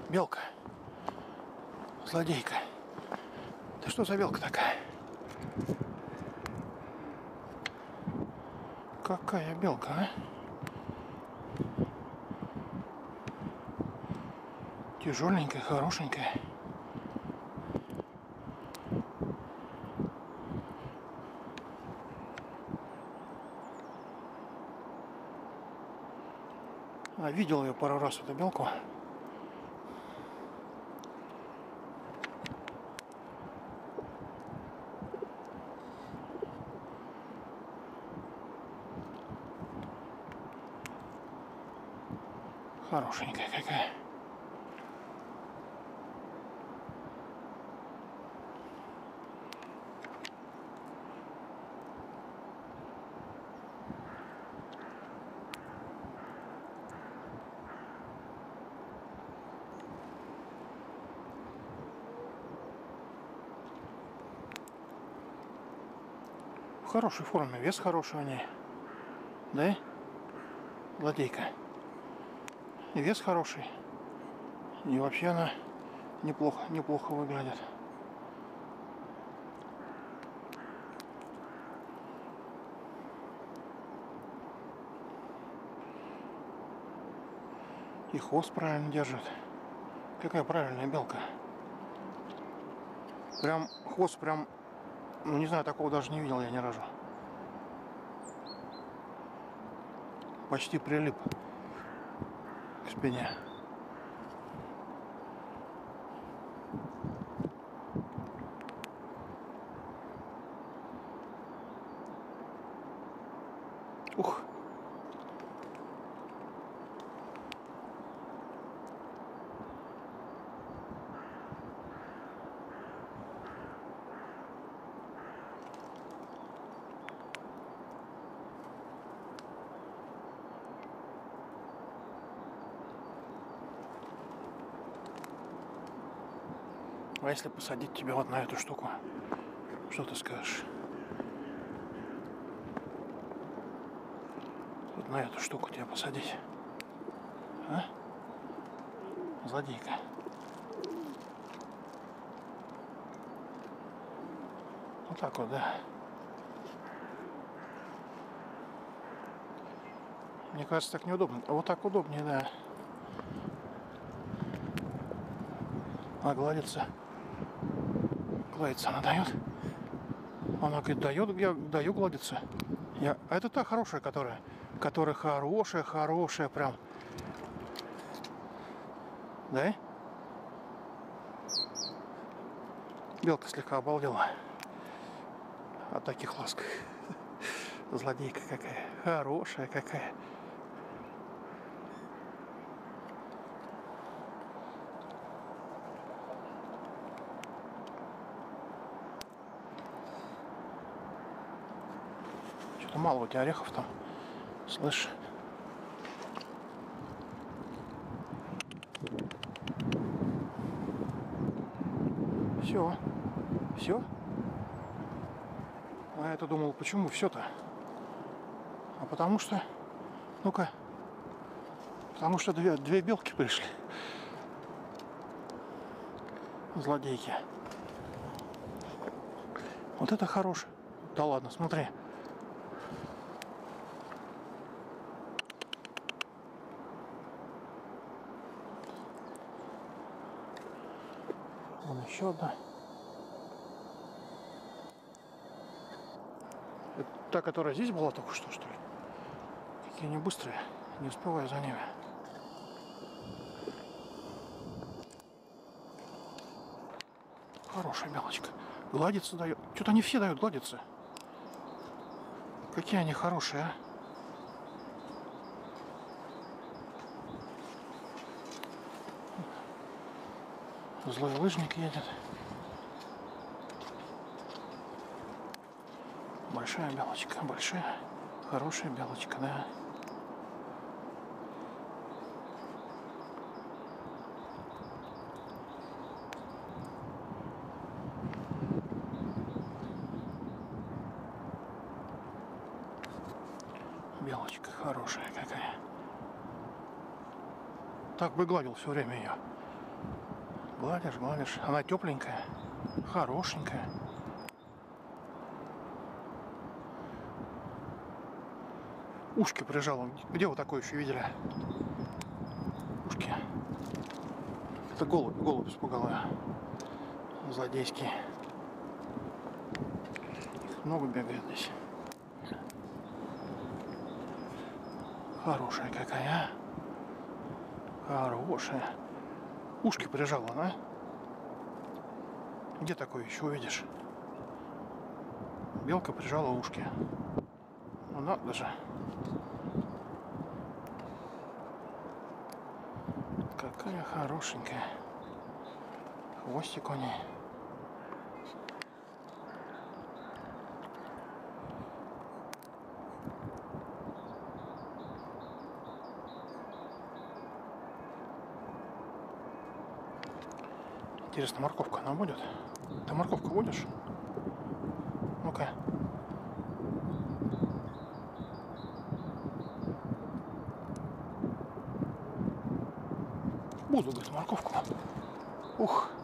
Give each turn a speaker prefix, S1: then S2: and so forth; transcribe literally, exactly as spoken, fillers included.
S1: Белка. Злодейка. Ты что за белка такая? Какая белка, а? Тяжеленькая, хорошенькая. А, видел ее пару раз, эту белку. Хорошенькая какая. В хорошей форме, вес хороший у ней. Да? Злодейка. И вес хороший. И вообще она неплохо, неплохо выглядит. И хвост правильно держит. Какая правильная белка. Прям хвост прям, ну не знаю, такого даже не видел я ни разу. Почти прилип к спине. Ух. А если посадить тебя вот на эту штуку, что ты скажешь? Вот на эту штуку тебя посадить. А? Злодейка. Вот так вот, да. Мне кажется, так неудобно. А вот так удобнее, да. А гладится. Гладится она дает. Она говорит, дает, я даю гладиться. Я... А это та хорошая, которая, которая хорошая, хорошая прям. Да? Белка слегка обалдела от таких ласк. Злодейка какая. Хорошая какая. Что-то мало у тебя орехов там. Слышь? Все. Все? А я-то думал, почему все-то? А потому что... Ну-ка. Потому что две, две белки пришли. Злодейки. Вот это хорошее. Да ладно, смотри. Вон еще одна. Это та, которая здесь была только что, что ли? Какие они быстрые. Не успеваю за ними. Хорошая белочка. Гладиться дает. Что-то они все дают гладиться. Какие они хорошие, а? Злой лыжник едет. Большая белочка, большая, хорошая белочка, да. Белочка хорошая какая. Так бы гладил все время ее. Гладишь, гладишь. Она тепленькая, хорошенькая. Ушки прижала. Где вы такое еще видели? Ушки. Это голубь, голубь испугала. Злодейский. Их много бегает здесь. Хорошая какая, а? Хорошая. Ушки прижала, да? Где такое еще увидишь? Белка прижала ушки. Ну надо же. Какая хорошенькая. Хвостик у ней. Интересно, морковка она будет? Ты морковку будешь? Ну-ка. Буду, говорит, морковку. Ух.